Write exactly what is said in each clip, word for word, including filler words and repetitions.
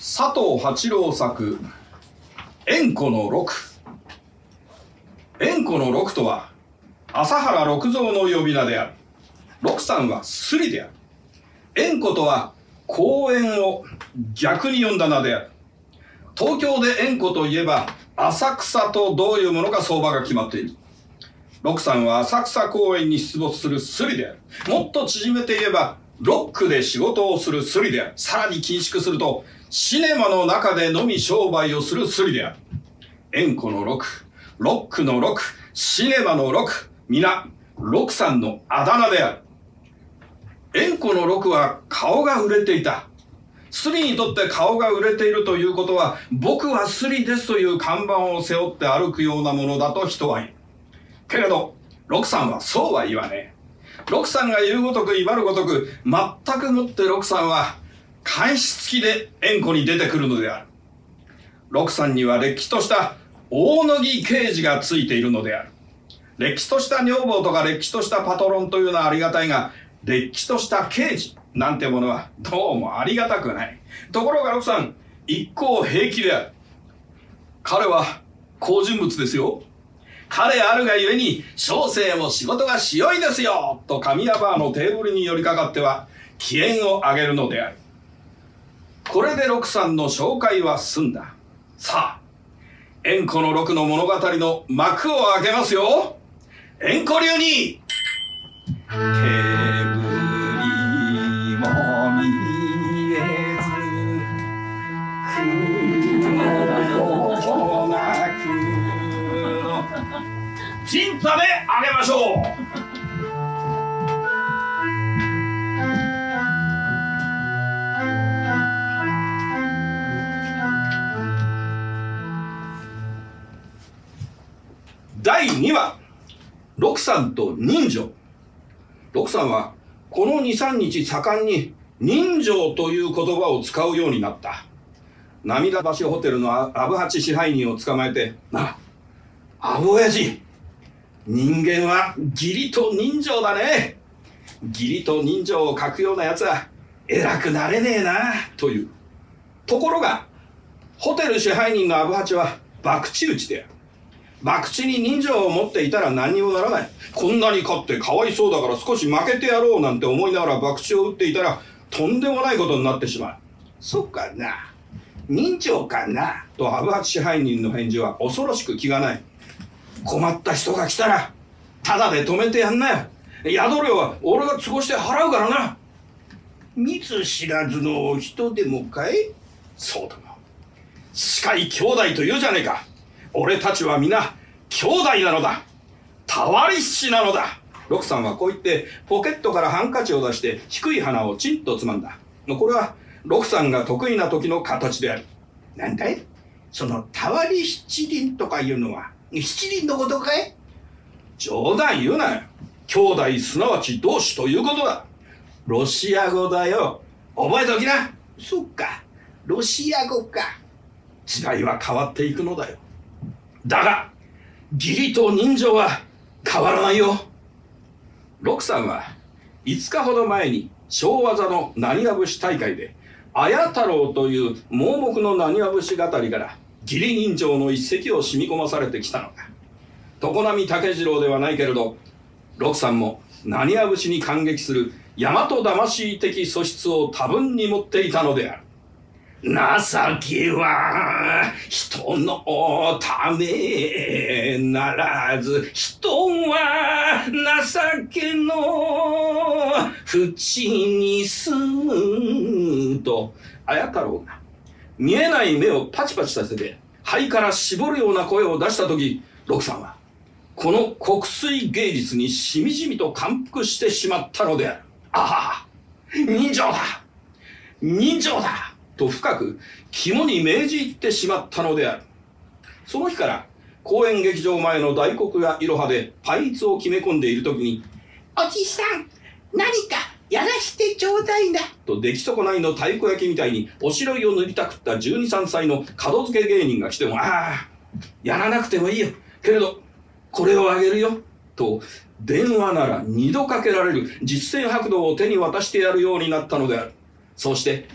佐藤八郎作「円弧の六」。円弧の六とは朝原六蔵の呼び名である。六さんはスリである。円弧とは公園を逆に呼んだ名である。東京で円弧といえば浅草とどういうものか相場が決まっている。六さんは浅草公園に出没するスリである。もっと縮めて言えばロックで仕事をするスリである。さらに緊縮するとシネマの中でのみ商売をするスリである。円弧の六、ロックの六、シネマの六、皆六さんのあだ名である。円弧の六は顔が売れていた。スリにとって顔が売れているということは、僕はスリですという看板を背負って歩くようなものだと人は言う。けれど、六さんはそうは言わねえ。六さんが言うごとく威張るごとく、全くもって六さんは、監視付きで円弧に出てくるのである。六さんにはれっきとした大野木刑事がついているのである。れっきとした女房とかれっきとしたパトロンというのはありがたいが、れっきとした刑事なんてものはどうもありがたくない。ところが六さん、一向平気である。彼は好人物ですよ。彼あるがゆえに小生も仕事がしよいですよと神谷バーのテーブルに寄りかかっては機嫌を上げるのである。これで六さんの紹介は済んだ。さあ、円弧の六の物語の幕を開けますよ。円弧流に煙も見えず雲もなくの陣太であげましょう。だいにわ、六さんと人情。六さんはこのに、さんにち盛んに人情という言葉を使うようになった。涙橋ホテルのアブハチ支配人を捕まえて、なあ、アブ親父、人間は義理と人情だね。義理と人情を書くようなやつは偉くなれねえな、という。ところが、ホテル支配人のアブハチは博打打ちである。博打に人情を持っていたら何にもならない。こんなに勝ってかわいそうだから少し負けてやろうなんて思いながら博打を打っていたらとんでもないことになってしまう。そうかな、人情かな、とアブハチ支配人の返事は恐ろしく気がない。困った人が来たらタダで止めてやんなよ。宿料は俺が都合して払うからな。見ず知らずの人でもかい。そうだな、司会兄弟と言うじゃねえか。俺たちは皆兄弟なのだ。たわりしなのだ。六さんはこう言ってポケットからハンカチを出して低い鼻をチンとつまんだ。これは六さんが得意な時の形である。なんだいそのたわり七輪とかいうのは。七輪のことかい。冗談言うなよ。兄弟すなわち同志ということだ。ロシア語だよ。覚えておきな。そっか、ロシア語か。時代は変わっていくのだよ。だが義理と人情は変わらないよ。六さんはいつかほど前に昭和座の浪花節大会で綾太郎という盲目の浪花節語りから義理人情の一石を染み込まされてきたのだ。常波竹次郎ではないけれど、六さんも浪花節に感激する大和魂的素質を多分に持っていたのである。情けは人のためならず、人は情けの淵に住むと綾太郎が見えない目をパチパチさせて肺から絞るような声を出した時、六さんはこの国粋芸術にしみじみと感服してしまったのである。ああ、人情だ人情だと深く肝に銘じ入ってしまったのである。その日から公演劇場前の大黒屋いろはでパイツを決め込んでいる時に、おじさん何かやらしてちょうだいなと出来損ないの太鼓焼きみたいにおしろいを塗りたくったじゅうに、さんさいの門付け芸人が来ても、ああやらなくてもいいよ、けれどこれをあげるよと電話なら二度かけられる実践白道を手に渡してやるようになったのである。そうして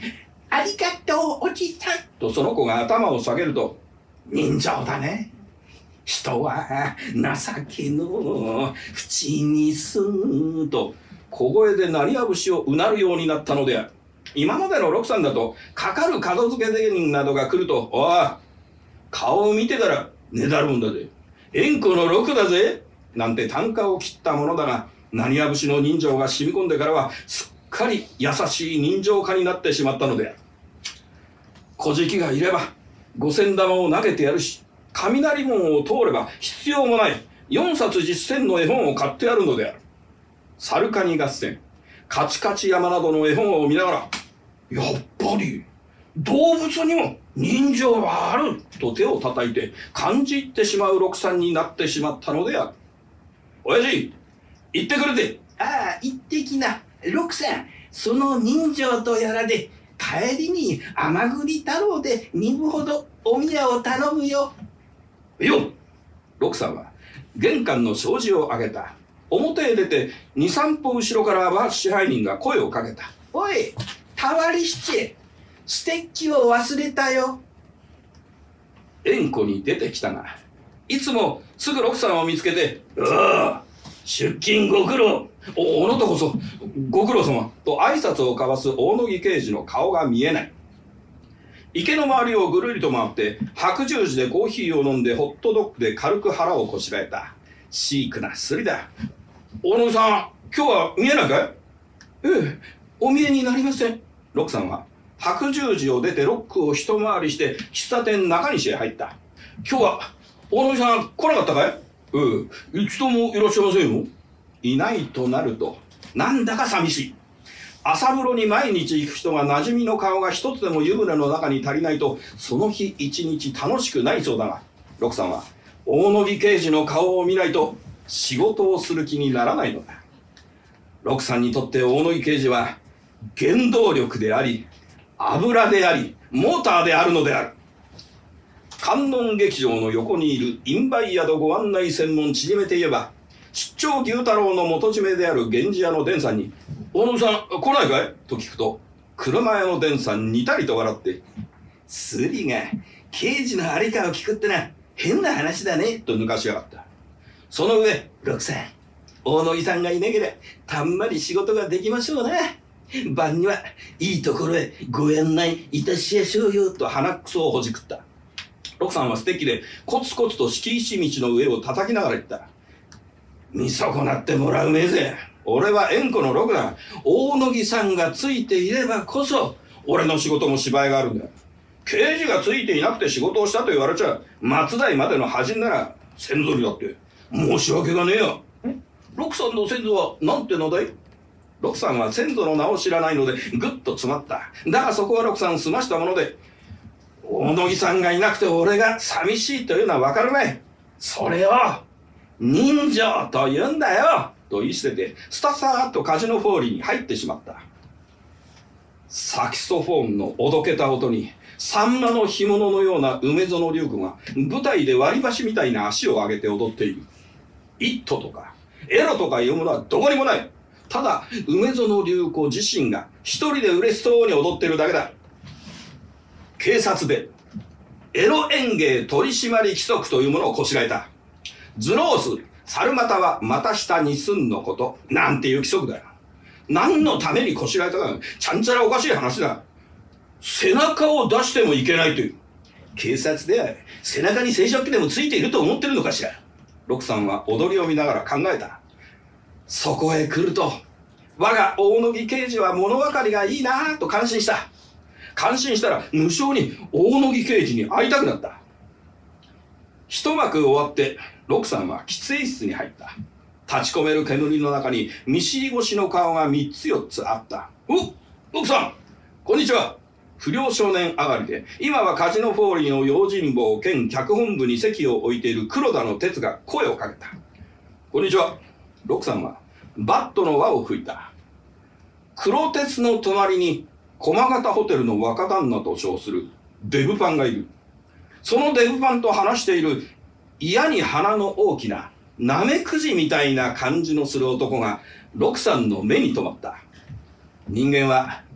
ありがとう、おじさん。 とその子が頭を下げると、 人情だね。人は情けの淵に住むと小声で鳴りや節をうなるようになったのである。今までの六さんだと、かかる門付け芸人などが来ると、おい、顔を見てからねだるもんだぜ。縁故の六だぜ。なんて単価を切ったものだが、何や節の人情が染み込んでからは、すっかり優しい人情家になってしまったのである。小じきがいれば、五千玉を投げてやるし、雷門を通れば必要もない四冊実践の絵本を買ってやるのである。サルカニ合戦、カチカチ山などの絵本を見ながら、やっぱり動物にも人情はあると手を叩いて感じ入ってしまう六さんになってしまったのである。親父、行ってくれて。 ああ、行ってきな。六さん、その人情とやらで、帰りに甘栗太郎でにぶほどお宮を頼むよ。 よっ。六さんは玄関の障子を開けた。表へ出て二三歩後ろからは支配人が声をかけた。 おい、たわり七、ステッキを忘れたよ。 縁故に出てきたが、いつもすぐ六さんを見つけて、ああ、出勤ご苦労。お、あなたこそご苦労様と挨拶を交わす大野木刑事の顔が見えない。池の周りをぐるりと回って白十字でコーヒーを飲んでホットドッグで軽く腹をこしらえた。シークなすりだ。大野木さん、今日は見えないかい？ええ、お見えになりません。六さんは白十字を出てロックを一回りして喫茶店中西へ入った。今日は大野木さん来なかったかい？ええ、一度もいらっしゃいませんよ。いないとなると、なんだか寂しい。朝風呂に毎日行く人が馴染みの顔が一つでも湯船の中に足りないと、その日一日楽しくないそうだが、六さんは大野木刑事の顔を見ないと仕事をする気にならないのだ。六さんにとって大野木刑事は原動力であり、油であり、モーターであるのである。観音劇場の横にいるインバイ宿ご案内専門縮めて言えば、出張牛太郎の元締めである源氏屋の伝さんに、大野さん来ないかいと聞くと、車屋の伝さんにたりと笑って、 スリが刑事のありかを聞くってな、変な話だね、 と抜かしやがった。その上、 六さん、大野木さんがいなければ、たんまり仕事ができましょうな。晩にはいいところへご案内いたしやしょうよ、 と鼻くそをほじくった。六さんはステッキでコツコツと敷石道の上を叩きながら言った。見損なってもらうめえぜ。俺は縁故の六だ。大野木さんがついていればこそ、俺の仕事も芝居があるんだよ。刑事がついていなくて仕事をしたと言われちゃ、松代までの端なら先祖にだって申し訳がねえよ。六さんの先祖はなんて名だい？六さんは先祖の名を知らないのでぐっと詰まった。だがそこは六さん済ましたもので、大野木さんがいなくて俺が寂しいというのはわかるまい。それを人情と言うんだよと言い捨てて、スタサーっとカジノフォーリーに入ってしまった。サキソフォンのおどけた音に、サンマの干物のような梅園龍子が舞台で割り箸みたいな足を上げて踊っている。イットとかエロとかいうものはどこにもない。ただ梅園龍子自身が一人で嬉しそうに踊っているだけだ。警察でエロ演芸取締規則というものをこしらえた。頭脳数、猿股は股下にすんのこと、なんていう規則だよ。何のためにこしらえたか、ちゃんちゃらおかしい話だ。背中を出してもいけないという。警察では背中に生殖器でもついていると思ってるのかしら。六さんは踊りを見ながら考えた。そこへ来ると、我が大野木刑事は物分かりがいいなぁと感心した。感心したら無性に大野木刑事に会いたくなった。一幕終わって六さんは喫煙室に入った。立ち込める煙の中に見知り越しの顔が三つ四つあった。お、六さん、こんにちは。不良少年上がりで、今はカジノフォーリーの用心棒兼脚本部に席を置いている黒田の哲が声をかけた。こんにちは。六さんはバットの輪を吹いた。黒鉄の隣に駒形ホテルの若旦那と称するデブパンがいる。そのデブパンと話している嫌に鼻の大きなナメクジみたいな感じのする男が六さんの目に留まった。人間は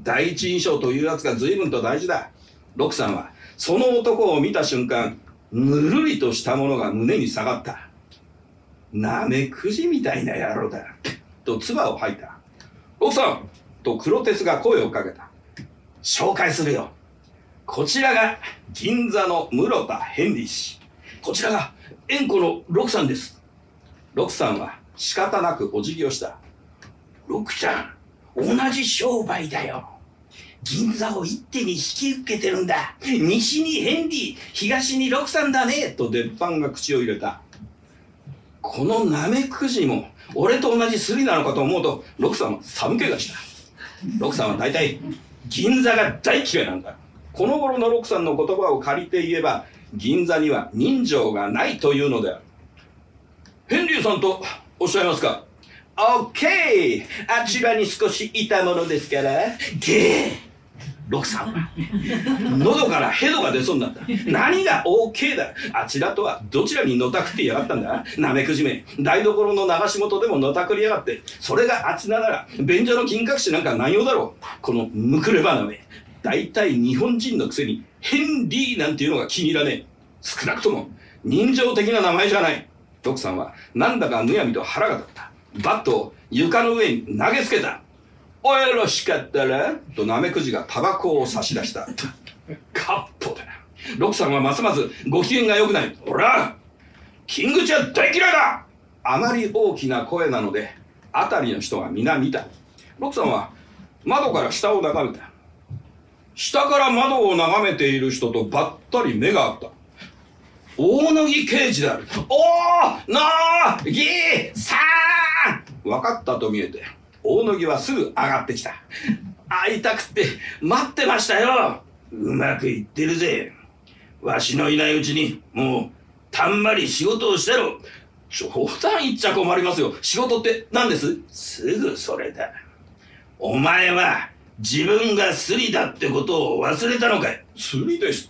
第一印象というやつが随分と大事だ。ロクさんはその男を見た瞬間、ぬるりとしたものが胸に下がった。なめくじみたいな野郎だと唾を吐いた。ロクさんとクロテスが声をかけた。紹介するよ。こちらが銀座の室田ヘンリー氏。こちらが縁故のロクさんです。ロクさんは仕方なくお辞儀をした。 ロクさん、同じ商売だよ。銀座を一手に引き受けてるんだ。西にヘンリー、東にロクさんだね。 と鉄板が口を入れた。このナメクジも俺と同じスリなのかと思うと、ロクさんは寒気がした。ロクさんは大体銀座が大嫌いなんだ。この頃のロクさんの言葉を借りて言えば、銀座には人情がないというのである。ヘンリーさんとおっしゃいますか？オッケー、あちらに少しいたものですから。 ゲー。ロクさんは喉からヘドが出そうになった。何が オーケー だ。あちらとはどちらにのたくってやがったんだ。なめくじめ、台所の流し元でものたくりやがって。それがあちらなら便所の金隠しなんか何用だろう。このむくればなめ、大体日本人のくせにヘンリーなんていうのが気に入らねえ。少なくとも人情的な名前じゃない。ロクさんはなんだかむやみと腹が立った。バットを床の上に投げつけた。およろしかったらとナメクジがタバコを差し出した。カッポだな。ロクさんはますますご機嫌が良くない。ほら、キングチは大嫌いだ。あまり大きな声なので辺りの人が皆見た。ロクさんは窓から下を眺めた。下から窓を眺めている人とばったり目が合った。大野木刑事である。おーのーぎーさーん。分かったと見えて大野木はすぐ上がってきた。会いたくって待ってましたよ。 うまくいってるぜ。わしのいないうちにもうたんまり仕事をしてろ。 冗談言っちゃ困りますよ。仕事って何です？ すぐそれだ。お前は自分がスリだってことを忘れたのかい？ スリですって？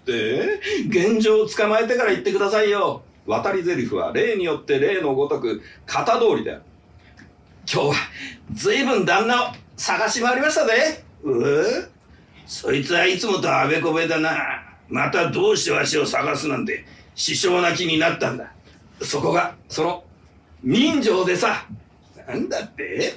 現状を捕まえてから言ってくださいよ。渡り台詞は例によって例のごとく型通りだよ。今日は随分旦那を探し回りましたぜ。 うえ？そいつはいつもとあべこべだな。またどうしてわしを探すなんて支障な気になったんだ。 そこがその人情でさ。 なんだって？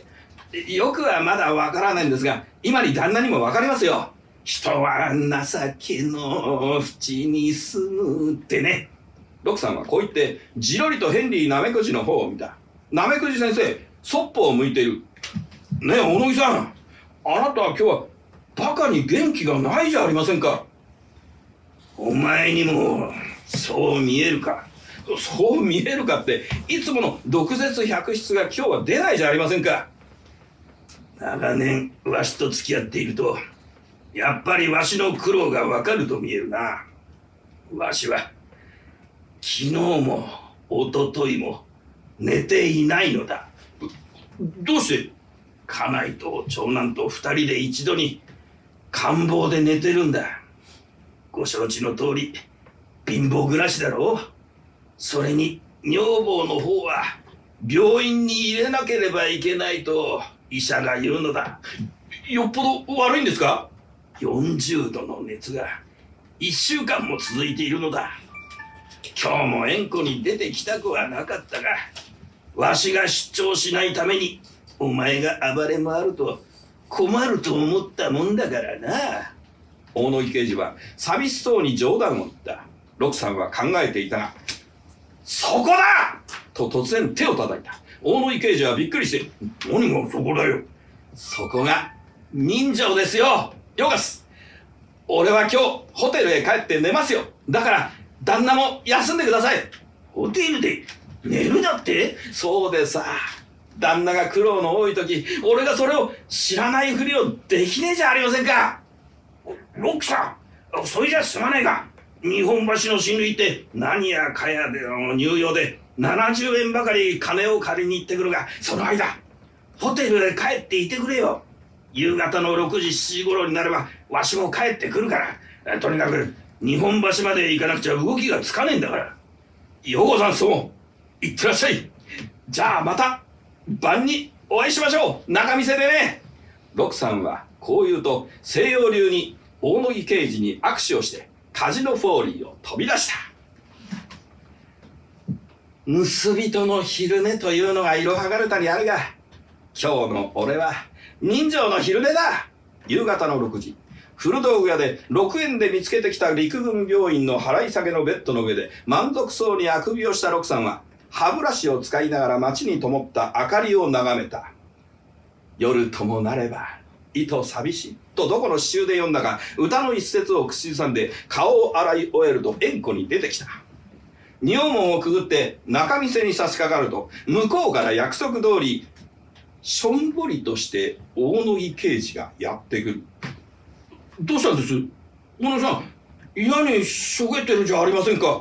よくはまだわからないんですが、今に旦那にもわかりますよ。 人は情けの淵に住むってね。 ロクさんはこう言ってじろりとヘンリーナメクジの方を見た。ナメクジ先生、そっぽを向いている。ねえ、小野木さん、あなたは今日はバカに元気がないじゃありませんか。 お前にもそう見えるか。 そう見えるかって、いつもの毒舌百出が今日は出ないじゃありませんか。 長年わしと付き合っているとやっぱりわしの苦労がわかると見えるな。わしは昨日も一昨日も寝ていないのだ。 どうして？ 家内と長男と二人で一度に官房で寝てるんだ。ご承知の通り貧乏暮らしだろう。それに女房の方は病院に入れなければいけないと医者が言うのだ。 よっぽど悪いんですか？ よんじゅうどの熱がいっしゅうかんも続いているのだ。今日も縁故に出てきたくはなかったが、わしが出張しないためにお前が暴れ回ると困ると思ったもんだからな。 大野木刑事は寂しそうに冗談を言った。ロクさんは考えていたが、そこだと突然手を叩いた。大野木刑事はびっくりして、 何がそこだよ。 そこが人情ですよ。ヨガス、俺は今日ホテルへ帰って寝ますよ。だから旦那も休んでください。 ホテルで寝るだって？ そうでさ、旦那が苦労の多い時、俺がそれを知らないふりをできねえじゃありませんか。 ロックさん、それじゃすまねえが、日本橋の親類って何やかやでの入用でななじゅうえんばかり金を借りに行ってくるが、その間ホテルへ帰っていてくれよ。夕方のろくじしちじ頃になればわしも帰ってくるから、とにかく日本橋まで行かなくちゃ動きがつかねえんだから。 ようさん、そう行ってらっしゃい。じゃあまた晩にお会いしましょう。仲見世でね。ロクさんはこう言うと西洋流に大野木刑事に握手をしてカジノフォーリーを飛び出した。盗人の昼寝というのがいろはがるたにあるが、今日の俺は人情の昼寝だ。夕方のろくじ、古道具屋でろくえんで見つけてきた陸軍病院の払い下げのベッドの上で満足そうにあくびをした六さんは、歯ブラシを使いながら街に灯った明かりを眺めた。夜ともなればいと寂しいとどこの詩集で読んだか、歌の一節を口ずさんで顔を洗い終えると縁故に出てきた。仁王門をくぐって仲見世に差し掛かると、向こうから約束通りしょんぼりとして大野木刑事がやってくる。どうしたんです大野さん、嫌にしょげてるじゃありませんか。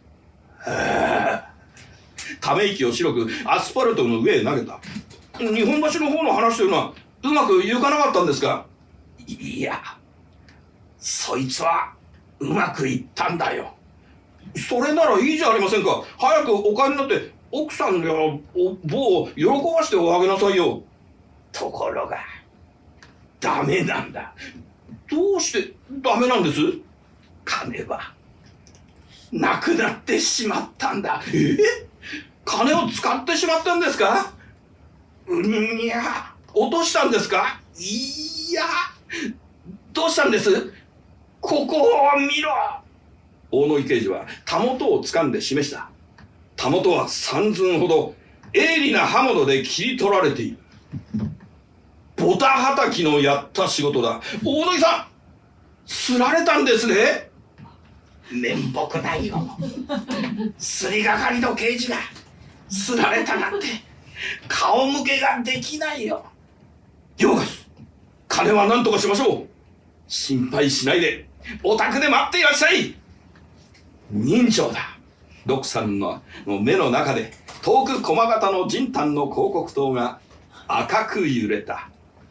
ため息を白くアスファルトの上へ投げた。日本橋の方の話というのはうまくいかなかったんですか。 いや、そいつはうまくいったんだよ。 それならいいじゃありませんか。早くお帰りになって奥さんやお坊を喜ばしておあげなさいよ。 ところがダメなんだ。 どうしてダメなんです。 金はなくなってしまったんだ。 え？金を使ってしまったんですか。 うんにゃ。 落としたんですか。いや、どうしたんです。 ここを見ろ。 大野木刑事はたもとを掴んで示した。たもとは三寸ほど鋭利な刃物で切り取られている。ボタはたきのやった仕事だ。大野木さん、すられたんですね。 面目ないよ。すりがかりの刑事がすられたなんて顔向けができないよ。 ヨーガス、金は何とかしましょう。心配しないでお宅で待っていらっしゃい。人情だ。六さんの目の中で遠く駒形のじんたんの広告塔が赤く揺れた。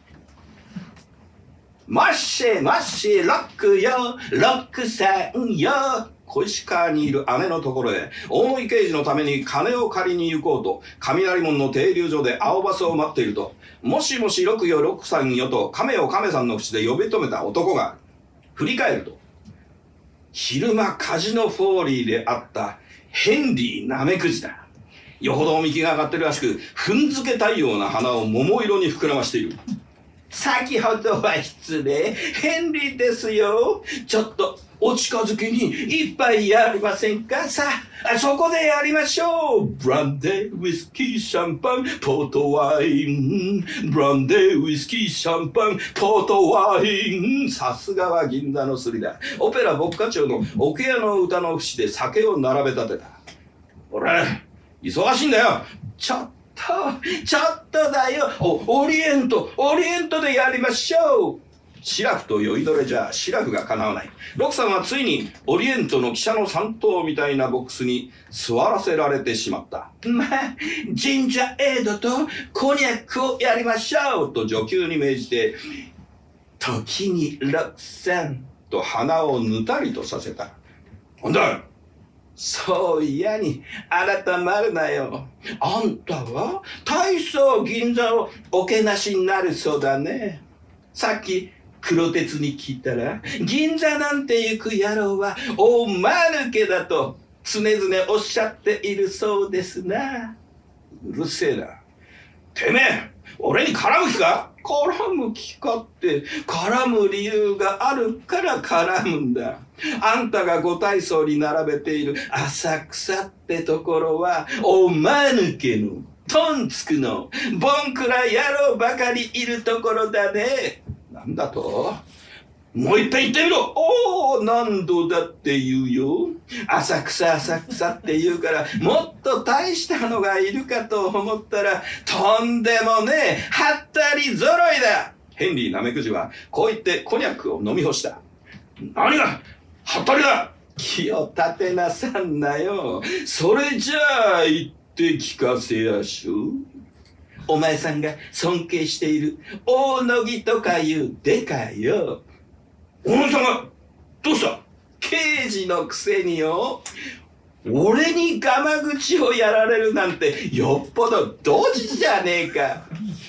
マッシェマッシェロックよロックさんよ。小石川にいる姉のところへ大野木刑事のために金を借りに行こうと雷門の停留所で青バスを待っていると、もしもし六よ六さんよと亀を亀さんの口で呼び止めた男が振り返ると、昼間カジノフォーリーであったヘンリーナメクジだ。よほどおみきが上がってるらしく、踏んづけたいような鼻を桃色に膨らましている。先ほどは失礼、ヘンリーですよ。ちょっとお近づきに一杯やりませんか。さあ、そこでやりましょう。ブランデー、ウイスキー、シャンパン、ポートワイン。ブランデー、ウイスキー、シャンパン、ポートワイン。さすがは銀座のスリだ。オペラ牧歌町の奥屋の歌の節で酒を並べ立てた。ほら、忙しいんだよ。ちょっと。ちょっとだよ。お、オリエント、オリエントでやりましょう。シラフと酔いどれじゃシラフがかなわない。六さんはついにオリエントの汽車の三頭みたいなボックスに座らせられてしまった。まあ、ジンジャーエードとコニャックをやりましょうと女給に命じて、時に六さんと鼻をぬたりとさせた。なんだ、そう嫌に改まるなよ。あんたは大層銀座をおけなしになるそうだね。さっき黒鉄に聞いたら、銀座なんて行く野郎は大まぬけだと常々おっしゃっているそうですな。うるせえな。てめえ、俺に絡む気か。絡む気かって、絡む理由があるから絡むんだ。あんたがご体操に並べている浅草ってところは、おまぬけの、トンツクの、ボンクラ野郎ばかりいるところだね。なんだと？もう一遍言ってみろ。おお、何度だって言うよ。浅草浅草って言うから、もっと大したのがいるかと思ったら、とんでもねえ、はったり揃いだ。ヘンリーナメクジはこう言ってコニャックを飲み干した。何がはったりだ。気を立てなさんなよ。それじゃあ言って聞かせやしょ。お前さんが尊敬している大野木とかいうデカよ。大野さんがどうした？刑事のくせによ。俺にガマ口をやられるなんてよっぽどドジじゃねえか。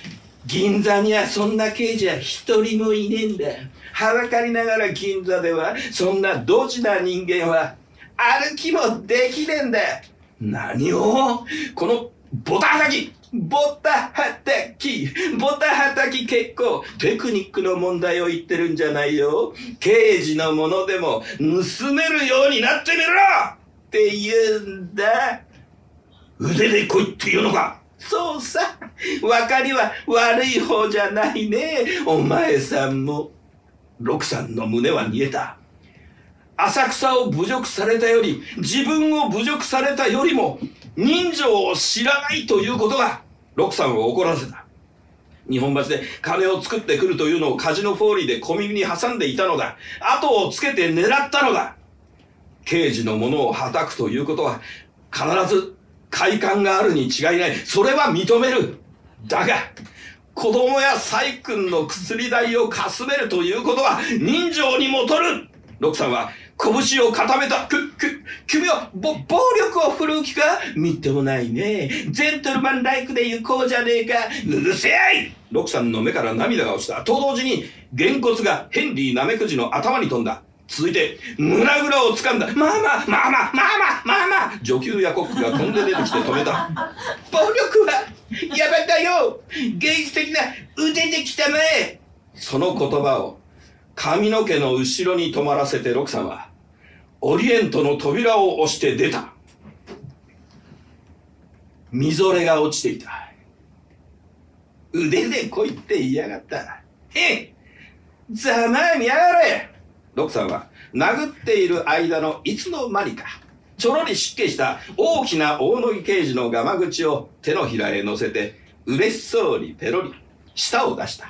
銀座にはそんな刑事は一人もいねえんだ。はばかりながら銀座ではそんなドジな人間は歩きもできねえんだ。何をこのボタはたきボタはたきボタはたき結構テクニックの問題を言ってるんじゃないよ。刑事のものでも盗めるようになってみろって言うんだ。 腕で来いって言うのか。 そうさ、分かりは悪い方じゃないね。お前さんも。 六さんの胸は煮えた。 浅草を侮辱されたより、自分を侮辱されたよりも人情を知らないということが六さんを怒らせた。日本橋で金を作ってくるというのをカジノフォーリーで小耳に挟んでいたのだ。後をつけて狙ったのだ。刑事のものをはたくということは必ず快感があるに違いない。それは認める。だが子供や細君の薬代をかすめるということは人情にもとる。六さんは拳を固めた。く、く、君はぼ暴力を振るう気か。みっともないね。ジェントルマンライクで行こうじゃねえか。 うるせえ。 六さんの目から涙が落ちた。と同時にげんこつがヘンリーナメクジの頭に飛んだ。続いて胸ぐらを掴んだ。まあまあまあまあまあまあまあまあ。女給やコックが飛んで出てきて止めた。暴力はやめたよ。芸術的な腕できたまえ。その言葉を髪の毛の後ろに止まらせて六さんはオリエントの扉を押して出た。みぞれが落ちていた。腕で来いって言いやがった。へっざまあ見やがれ。六さんは殴っている間のいつの間にかちょろり失敬した大きな大野木刑事のガマ口を手のひらへ乗せて嬉しそうにペロリ舌を出した。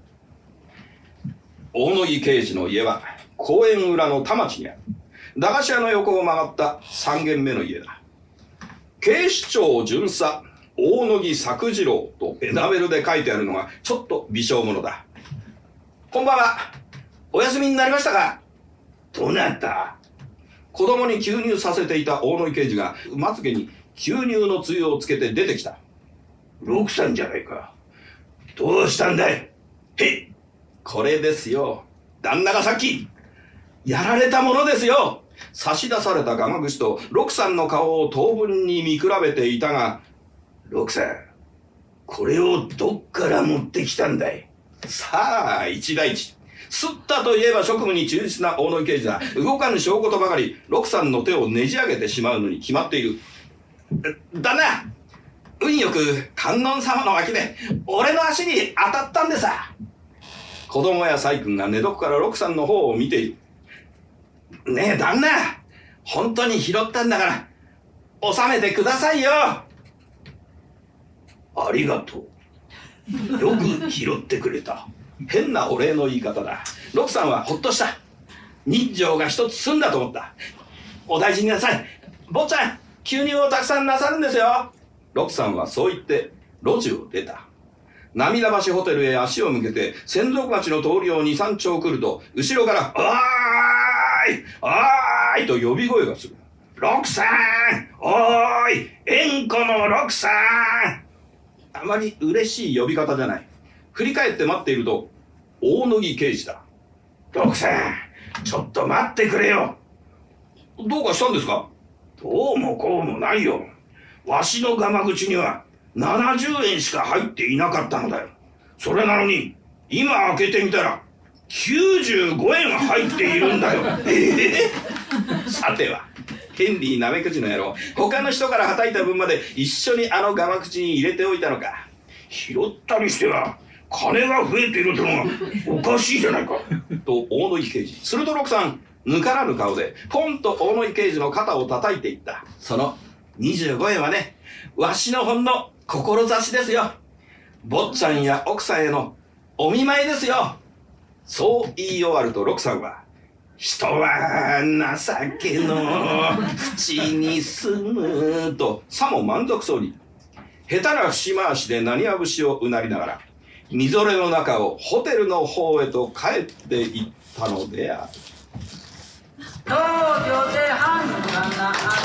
大野木刑事の家は公園裏の田町にある。駄菓子屋の横を曲がったさん軒目の家だ。警視庁巡査大野木作次郎とエナメルで書いてあるのがちょっと微小者だ。こんばんは。お休みになりましたか。 どなた。 子供に吸入させていた大野木刑事がまつげに吸入のつゆをつけて出てきた。 六さんじゃないか。どうしたんだい。へっこれですよ。旦那がさっきやられたものですよ。差し出されたガマ口と六さんの顔を等分に見比べていたが、 六さんこれをどっから持ってきたんだい。 さあ一大事。吸ったといえば職務に忠実な大野木刑事だ。動かぬ証拠とばかり六さんの手をねじ上げてしまうのに決まっている。旦那、運よく観音様の脇で俺の足に当たったんでさ。子供や細君が寝床から六さんの方を見ている。ねえ旦那、本当に拾ったんだから収めてくださいよ。 ありがとう。よく拾ってくれた。 変なお礼の言い方だ。六さんはほっとした。人情が一つ済んだと思った。お大事になさい。坊ちゃん、吸入をたくさんなさるんですよ。六さんはそう言って路地を出た。涙橋ホテルへ足を向けて千束町の通りを二三丁来ると後ろから「おーいおーい!」と呼び声がする。 六さんおーい縁故の六さん。 あまり嬉しい呼び方じゃない。振り返って待っていると大野木刑事だ。 六さんちょっと待ってくれよ。 どうかしたんですか。 どうもこうもないよ。わしのガマ口にはななじゅうえんしか入っていなかったのだよ。それなのに今開けてみたらきゅうじゅうごえん入っているんだよ。 えー、さてはヘンリーナメクジの野郎、他の人からはたいた分まで一緒にあのガマ口に入れておいたのか。 拾ったにしては金が増えているとのがおかしいじゃないか。 と大野木刑事。すると六さんぬからぬ顔でポンと大野木刑事の肩を叩いていった。そのにじゅうごえんはね、わしのほんの志ですよ。坊ちゃんや奥さんへのお見舞いですよ。そう言い終わると六さんは、人は情けの淵に住むとさも満足そうに下手な節回しで浪花節をうなりながらみぞれの中をホテルの方へと帰っていったのである。 東京で半がな